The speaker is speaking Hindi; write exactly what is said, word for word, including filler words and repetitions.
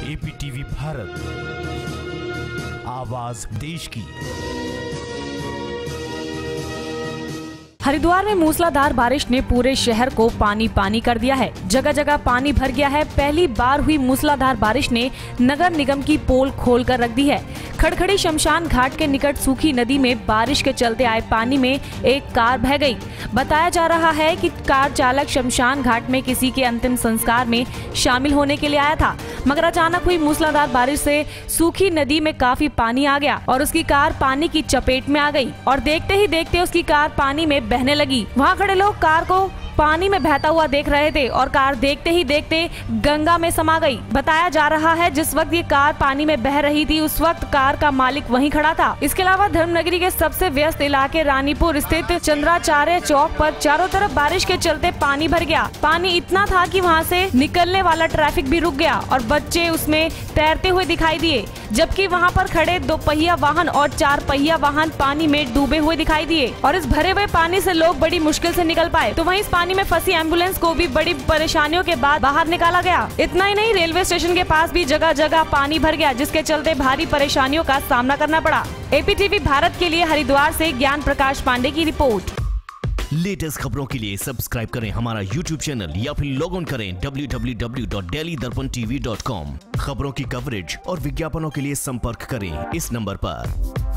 एपीटीवी भारत, आवाज देश की। हरिद्वार में मूसलाधार बारिश ने पूरे शहर को पानी पानी कर दिया है। जगह जगह पानी भर गया है। पहली बार हुई मूसलाधार बारिश ने नगर निगम की पोल खोल कर रख दी है। खड़खड़ी शमशान घाट के निकट सूखी नदी में बारिश के चलते आए पानी में एक कार बह गई। बताया जा रहा है कि कार चालक शमशान घाट में किसी के अंतिम संस्कार में शामिल होने के लिए आया था, मगर अचानक हुई मूसलाधार बारिश से सूखी नदी में काफी पानी आ गया और उसकी कार पानी की चपेट में आ गई और देखते ही देखते उसकी कार पानी में बहने लगी। वहाँ खड़े लोग कार को पानी में बहता हुआ देख रहे थे और कार देखते ही देखते गंगा में समा गई। बताया जा रहा है जिस वक्त ये कार पानी में बह रही थी उस वक्त कार का मालिक वहीं खड़ा था। इसके अलावा धर्मनगरी के सबसे व्यस्त इलाके रानीपुर स्थित चंद्राचार्य चौक पर चारों तरफ बारिश के चलते पानी भर गया। पानी इतना था कि वहाँ से निकलने वाला ट्रैफिक भी रुक गया और बच्चे उसमें तैरते हुए दिखाई दिए, जबकि वहाँ पर खड़े दो पहिया वाहन और चार पहिया वाहन पानी में डूबे हुए दिखाई दिए और इस भरे हुए पानी से लोग बड़ी मुश्किल से निकल पाए। तो वहीं इस पानी में फंसी एम्बुलेंस को भी बड़ी परेशानियों के बाद बाहर निकाला गया। इतना ही नहीं, रेलवे स्टेशन के पास भी जगह जगह पानी भर गया, जिसके चलते भारी परेशानियों का सामना करना पड़ा। एपीटीवी भारत के लिए हरिद्वार से ज्ञान प्रकाश पांडे की रिपोर्ट। लेटेस्ट खबरों के लिए सब्सक्राइब करें हमारा यूट्यूब चैनल या फिर लॉग ऑन करें W W W dot daily Darpan TV dot com. खबरों की कवरेज और विज्ञापनों के लिए संपर्क करें इस नंबर पर।